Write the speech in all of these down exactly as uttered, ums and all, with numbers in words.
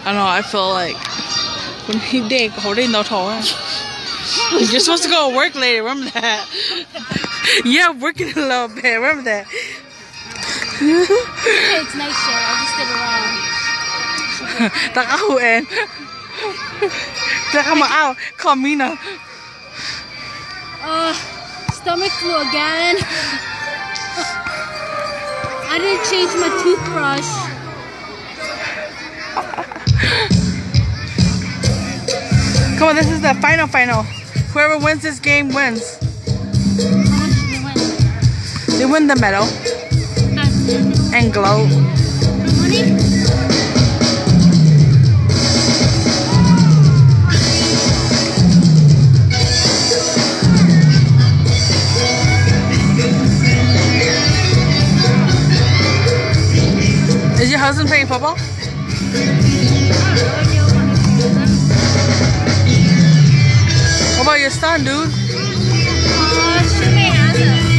I know, I feel like when he did holding no toe. You're supposed to go to work later, remember that? Yeah, working a little bit, remember that? It's nice shit, I just did it wrong. Tak ako eh. Tak mo out, call Mina. Uh, stomach flu again. I didn't change my toothbrush. Come on, this is the final final. Whoever wins this game wins. How much did they win? They win the medal. Uh, And glow. money? Is your husband playing football? What about your son, dude? Uh, she may have it.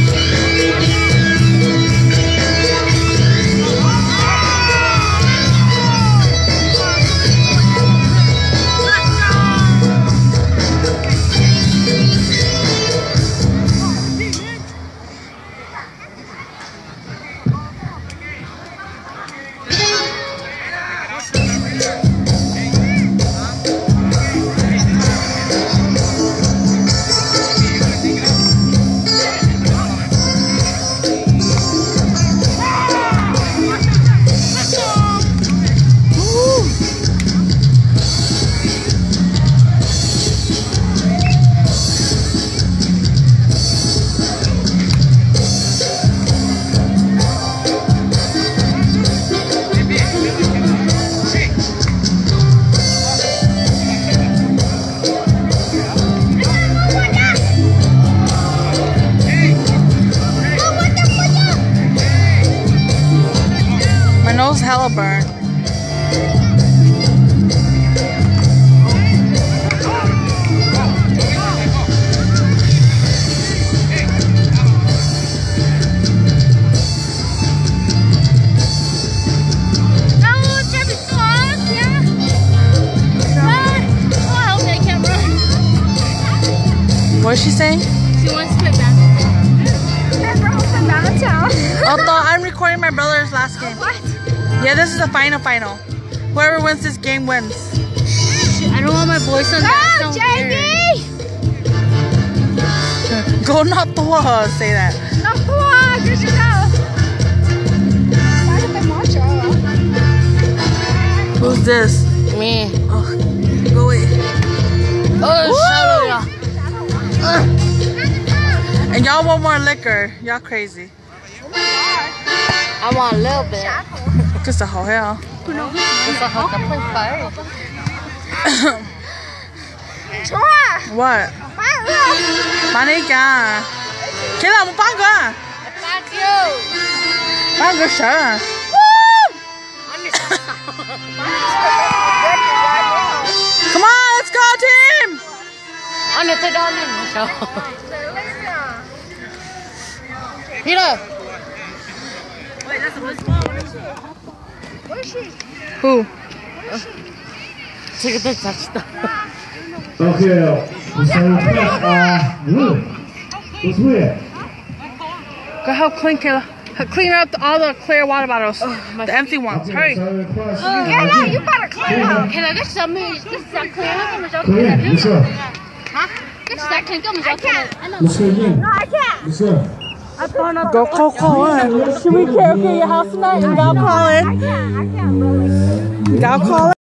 Nose hella burnt. What is she saying? She wants to play badminton. Although I'm recording my brother's last game. What? Yeah, this is the final final. Whoever wins this game wins. Shit, I don't want my voice on that. Go, J B! Go not the say that. Not the good to go. Who's this? Me. Oh, go away. Oh, and y'all want more liquor. Y'all crazy. I want a little bit. Just a whole hell. Just a whole couple fire. What? Money ka. Kailan mo pa ka? That's you. Bago siya. Come on, let's go team! Ano to darling? Mira. Wait, that's a Where is she? Who? Take a touchdown. Okay, so uh, Wu. What's weird? Go help clean Kayla. Clean up all the clear water bottles. The empty ones. Hurry. Kayla, you better clean up. Can I get some? This is that clean up. Clean, yes sir. Huh? This is that clean up. I can't. Yes sir, Yin. No, I can't. Yes sir. Go call Colin. Should we karaoke at your house tonight? You gotta call I in. can't. I can't really. You gotta call in.